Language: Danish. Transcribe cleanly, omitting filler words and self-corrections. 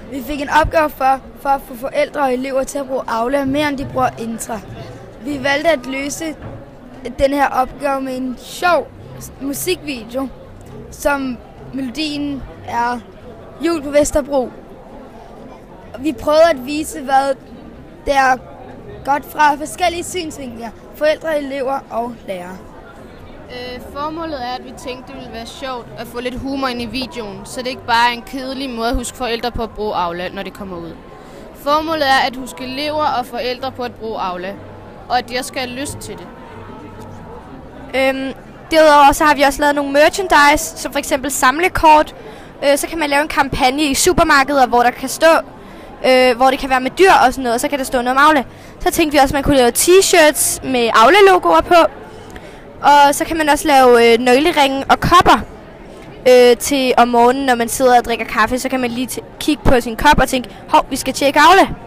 Vi fik en opgave for at få forældre og elever til at bruge Aula mere end de bruger Intra. Vi valgte at løse den her opgave med en sjov musikvideo, som melodien er Jul på Vesterbro. Vi prøvede at vise, hvad det er godt fra forskellige synsvinkler, forældre, elever og lærere. Formålet er, at vi tænkte, det ville være sjovt at få lidt humor ind i videoen, så det ikke bare er en kedelig måde at huske forældre på at bruge Aula, når det kommer ud. Formålet er at huske elever og forældre på at bruge Aula, og at de også skal have lyst til det. Derudover så har vi også lavet nogle merchandise, som for eksempel samlekort. Så kan man lave en kampagne i supermarkeder, hvor der kan stå, hvor det kan være med dyr og sådan noget, og så kan der stå noget om Aula. Så tænkte vi også, at man kunne lave t-shirts med Aula-logoer på. Og så kan man også lave nøgleringe og kopper til om morgenen, når man sidder og drikker kaffe. Så kan man lige kigge på sin kop og tænke, hov, vi skal tjekke Aula.